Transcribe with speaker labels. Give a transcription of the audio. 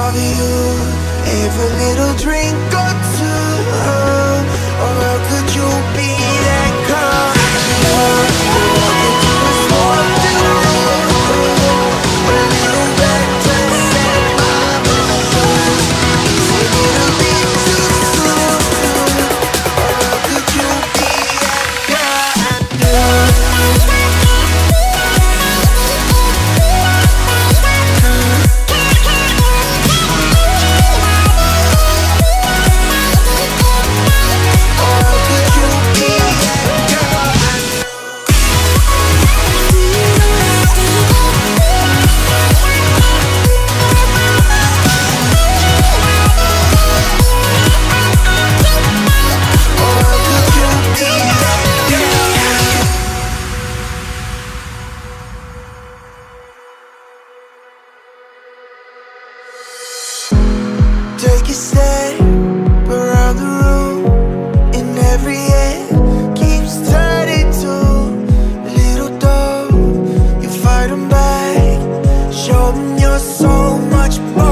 Speaker 1: of you, every little drink or two. Or how could you be that calm? All you do is walk through the room. A little reckless and my mood. Is it gonna be too soon? Or how could you be that kind? Take a step around the room, and every head keeps turning to a little door. You fight them back, show them you're so much more.